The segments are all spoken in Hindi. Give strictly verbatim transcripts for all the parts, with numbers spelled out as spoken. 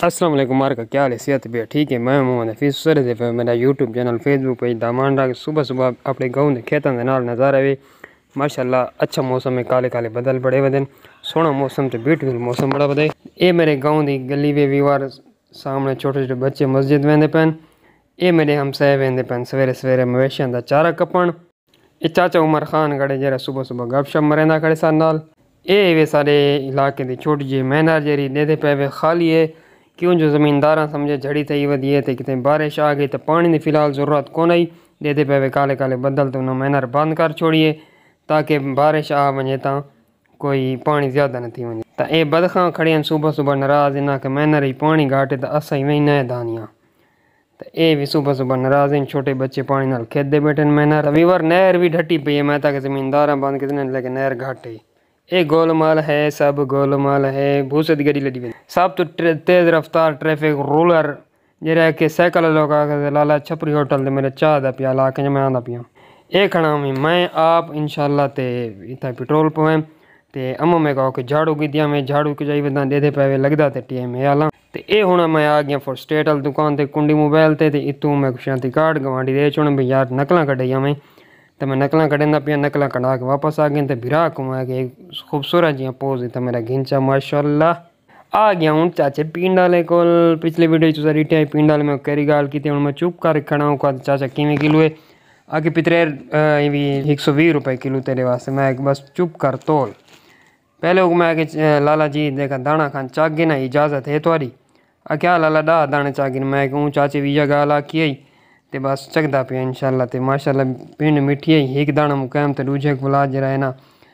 अस्सलाम वालेकुम मार का क्या हाल है, सेहत भी ठीक है। मैं मोहम्मद हफीज़ सर से मेरा यूट्यूब चैनल फेसबुक पेज दामांडा के सुबह सुबह अपने गाँव के खेतों के नाल नज़ारा वे माशाल्लाह अच्छा मौसम है। काले काले बदल बड़े बदन सोहना मौसम तो ब्यूटीफुल मौसम बड़ा बदे। ये मेरे गाँव की गली वे विवार सामने छोटे छोटे बच्चे मस्जिद वेंदे पैन। ये मेरे हमसाए वेंदे पैन सवेरे सवेरे मवेशियों का चारा कपन। ये चाचा उमर खान खड़े जरा सुबह सुबह गपशप मरेंदा खड़े सारे नाल। ये वे सारे इलाके की छोटी जी मैनार जरी देते पे वे खाली है क्यों जो ज़मींदार समझे झड़ी थी वधी है तो कितने बारिश आ गई तो पानी की फ़िलहाल ज़रूरत को नहीं देते पे वे काले काले बदल तो उन्होंने मैनार बंद कर छोड़िए ताकि बारिश आ वजे तो कोई पानी ज़्यादा न थी वजे। तो ये बदखा खड़ी सुबह सुबह नाराज़ इन्हें कि मैनार ही पानी घाटे तो असा ही वही नए दानिया। तो ये भी सुबह सुबह नाराज़ इन छोटे बच्चे पानी नाल खेदे बैठे मैनार वीवर नहर भी ढटी पई है। मैं तक ज़मींदार बंद कितने लेकिन नहर घाटे ये गोलमाल है, सब गोलमाल है। भूसत गड्डी लड़ी हुई सब तो तेज़ रफ्तार ट्रैफिक रोलर जरा कि साइकिल लोग लाला छपरी होटल मेरे चाह दा पिया ला के मैं आंदा पिया ये खड़ा मैं मैं आप इंशाल्लाह ते इतना पेट्रोल पवें ते अम्मा मैं कहो कि झाड़ू की दिया मैं झाड़ू की जाई बदा दे दे पे लगता ते टाइम है आला ते ये हुण मैं आ गया फॉर स्टेट वाली दुकान ते कुंडी मोबाइल ते इतों मैं शांति कार्ड गवांडी दे चुन भी यार नकल कढ़ाई मैं तो मैं नकल कढ़ा पिया नकल कढ़ा के वापस आ गया तो बिरा घुमा के खूबसूरत जी पोज तो मेरा घिंचा माशाल्लाह आ गया हूँ चाचे पिंड वाले को। पिछले वीडियो तुसा रिटे पिंड वाले में करी गाल की हूँ मैं चुप कर खड़ा हूँ का चाचा किमें किलो है आगे पितरे भी एक सौ भी रुपये किलो तेरे वास्ते मैं बस चुप कर तोल पहले मैं आगे लाला जी देखा दाना खान चागे ना इजाज़त है तुम्हारी आ क्या लाला डा दाने चागे मैं कहूँ चाचे वीजा गाल आखी आई तो बस चकदा पे इंशाल्लाह ते माशाल्लाह पिंड मिठी है एक दाना मुकाम तो दूजे गुलाब जरा है ना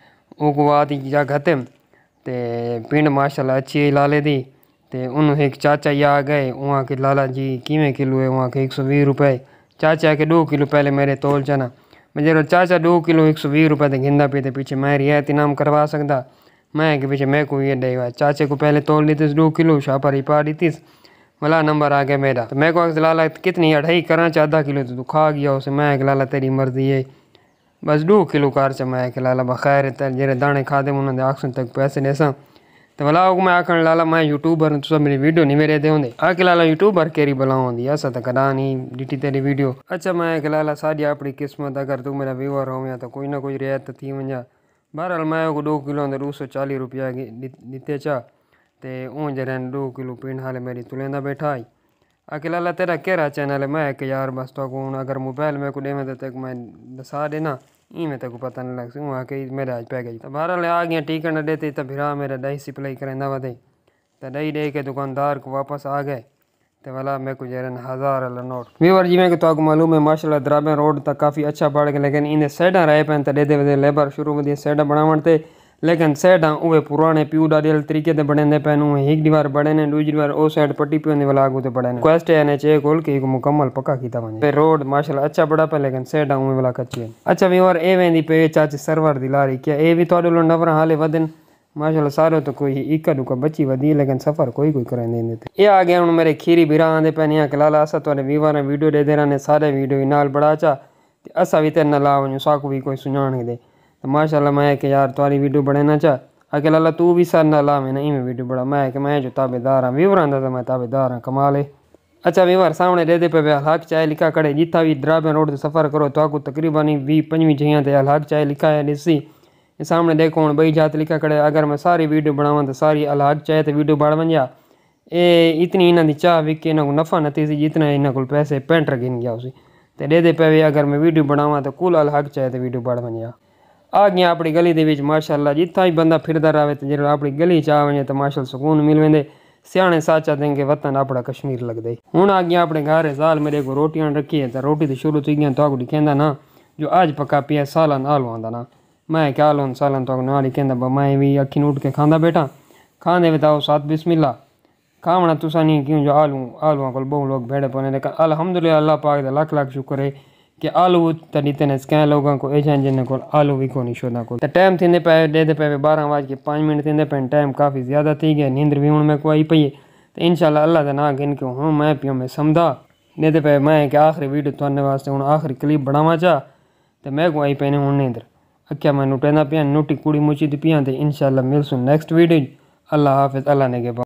वो गुवात जा खत्म ते पिंड माशाल्लाह अच्छी है लाले दी ते उन्होंने एक चाचा ही आ गए वहाँ के लाला जी किमें किलो है वहाँ के एक सौ बीस रुपये चाचा के दो किलो पहले मेरे तोल चना मैं जरा चाचा दो किलो एक सौ बीस रुपये तो गिंदा पे तो पीछे मैं रियायत इनाम करवा सकता मैं के पीछे मैं को ये डे हुआ चाचे को पहले तोल दी थी दो किलो शापर ही पा दी थी मला नंबर आ गया मेरा तो मैं को लाला कितनी अढ़ाई करा चा आधा किलो तो तू खा गया उसे मैं लाला तेरी मर्जी है बस दो किलो कार च मैं लाला बखैर जरे दाने खा दे उन्होंने आखन तक पैसे देसा तो भला मैं आखन लाला मैं यूट्यूबर तुम मेरी वीडियो नहीं मेरे दे होंगे आके लाला यूट्यूबर केरी भला होंगी असा तो कदा नहीं डिटी तेरी वीडियो। अच्छा मैं लाला सारी अपनी किस्मत अगर तू मेरा व्यूअर हो तो कोई ना कोई रियायत थी वजा बहरहाल मैं को दो किलो दो सौ चालीस रुपया दिते चा तो ऊँ जरा दो किलो पिंड हाले मेरी तुलेंदा बैठा आई आके लाला तेरा केरा चैनल है मैं कि यार बस तो हूँ अगर मोबाइल में को देवे तो तक मैं दसा देना ई में तक पता नहीं लग सकूँ आके मेरे आज पै गई तो बहरहाल आ गया टीकन अड्डे ते तो भिरा मेरा दही सप्लाई करेंदा वधे तो दही दे के दुकानदार को वापस आ गए तो वाला मेरे को जरन हज़ार वाला नोट व्यूअर जिमें कि तो मालूम है माशाल्लाह द्राबे रोड तक काफ़ी अच्छा बढ़ गया लेकिन इन्हें साइडा रहे पैन तो दे दे लेबर शुरू वधिया साइडा बनावन ते लेकिन साइडा उहे पुराने प्यू डाल तरीके से बने पैन उहे एक दीवार बड़े ने दूसरी दीवार ओ साइड पट्टी पे वाला आगू तो बड़े क्वेस्ट है चे खोल के मुकम्मल पक्का किया वजे रोड माशाल्लाह अच्छा बड़ा पे लेकिन साइडा उहे वाला कच्ची है। अच्छा व्यूअर ए वेंदी पे चाचे सर्वर दी लारी क्या ए भी थोड़े लो नवर हाले वदन माशाल्लाह सारो तो कोई इक्का दुक्का बची वधी लेकिन सफ़र कोई कोई करें देंगे ये आ गया हूँ मेरे खीरी बिरा आंदे पैन यहाँ लाला असा थोड़े व्यूअर ने वीडियो दे दे रहे सारे वीडियो नाल बड़ा चा असा भी तेरे ला वजूँ साकू भी कोई सुझाण दे तो माशाल्लाह मैं कि यार तुम्हारी वीडियो बड़े ना चा आके लाला तू भी सर ना ला मैंने इमें वीडियो बड़ा मैं कि मैं जो ताबेदार हाँ व्यूवर आंदा तो मैं ताबेदार हाँ कमाल है। अच्छा व्यूवर सामने दे दे पे हलाक चाय लिखा खड़े जितना भी द्राबे रोड से सफ़र करो तो आपको तकरीबन भी पंजी जगह ते हलाक चाय लिखा है डिसी सामने देखो हूँ बई जात लिखा खड़े अगर मैं सारी वीडियो बनावा तो सारी अलग चाहे तो वीडियो बढ़ वजा ये इतनी इन्हों की चाह विक इन्हों को नफ़ा नहीं सी जितना इन्हों को पैसे पेंटर गिन गया उसी तो दे दे पे अगर मैं वीडियो बनावा तो कुल अलग चाहे तो वीडियो बढ़ वजा आ गया अपनी गली के माशाल्लाह जितना ही बंदा फिरदा रहे तो जो अपनी गली च आ वजे तो माशाल्लाह सुकून मिल वेंदे सियाने साचा देंगे वतन अपना कश्मीर लगते हूँ आ गया अपने घर साल मेरे को रोटियां रखी है तो रोटी तो शुरू थी गई तो कहना ना जो अज पक्का पिया सालन आलू आंदा ना मैं क्या आलू सालन तो नाल ही कहना मैं भी अखी उठ के खाँदा बैठा खाने बताओ सात बिस्मिल्ला खावना तुसा नहीं क्यों जो आलू आलुआ को बहु लोग भेड़े पौने लेकिन अल्हम्दुलिल्लाह अल्लाह पाक दा लाख लाख शुक्र है कि आलू तड़ी तेने क्या लोगों को ऐसा जिन को आलू भी को नहीं शोधा को टाइम थी पे दे दे पे बारह बज के पाँच मिनट थी पे टाइम काफ़ी ज़्यादा थी गया नींद भी हूँ मैं को आई पई है तो इंशाल्लाह अल्लाह का ना गिन के हूँ मैं पियो मैं समझा दे दे पे मैं कि आखिरी वीडियो थोड़े वास्ते हूँ आखिरी क्लिप बनावा चाह तो मैं को आई पैने हूँ नींद अख्या मैं नुटेंदा पिया नोटी कुड़ी मुची पिया तो इंशाल्लाह मिलसूँ नेक्स्ट वीडियो अल्लाह हाफिज़ अल्लाह ने के